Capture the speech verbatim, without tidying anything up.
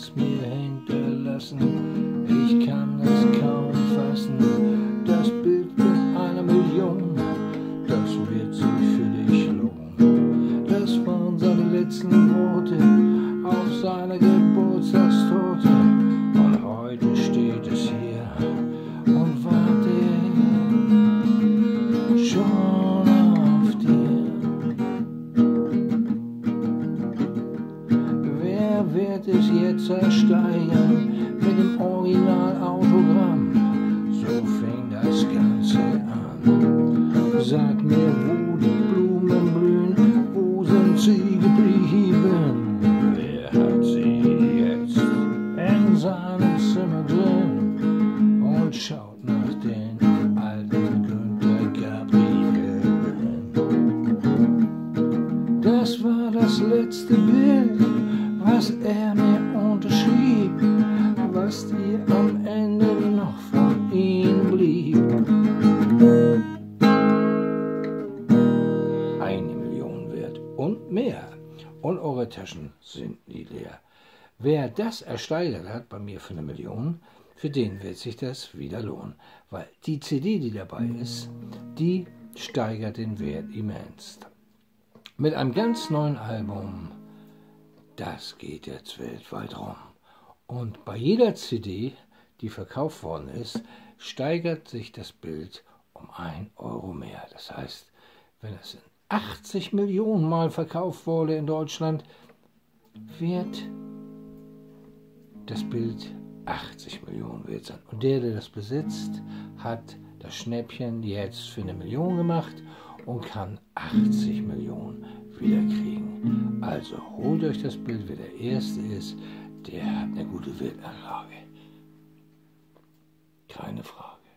es mir hinterlassen. Ich kann es kaum fassen. Das Bild mit einer Million, das wird sich für dich lohnen. Das waren seine letzten Worte auf seiner Geburtstagstorte. Und heute steht es hier und wartet schon auf dir. Wer wird es jetzt ersteigern mit dem Originalautogramm? So fing das Ganze an. Sag mir, wo die Blumen blühen, wo sind sie geblieben? Wer hat sie jetzt in seinem Zimmer drin und schaut nach den alten Günter Gabrielen? Das war das letzte Bild, was er mir unterschrieb, was dir am Ende noch von ihm blieb. Eine Million wert und mehr. Und eure Taschen sind nie leer. Wer das ersteigert hat bei mir für eine Million, für den wird sich das wieder lohnen. Weil die C D, die dabei ist, die steigert den Wert immens. Mit einem ganz neuen Album, das geht jetzt weltweit rum. Und bei jeder C D, die verkauft worden ist, steigert sich das Bild um ein Euro mehr. Das heißt, wenn es in achtzig Millionen Mal verkauft wurde in Deutschland, wird das Bild achtzig Millionen wert sein. Und der, der das besitzt, hat das Schnäppchen jetzt für eine Million gemacht und kann achtzig Millionen wieder kriegen. Also holt euch das Bild, wer der Erste ist, der hat eine gute Wertanlage. Keine Frage.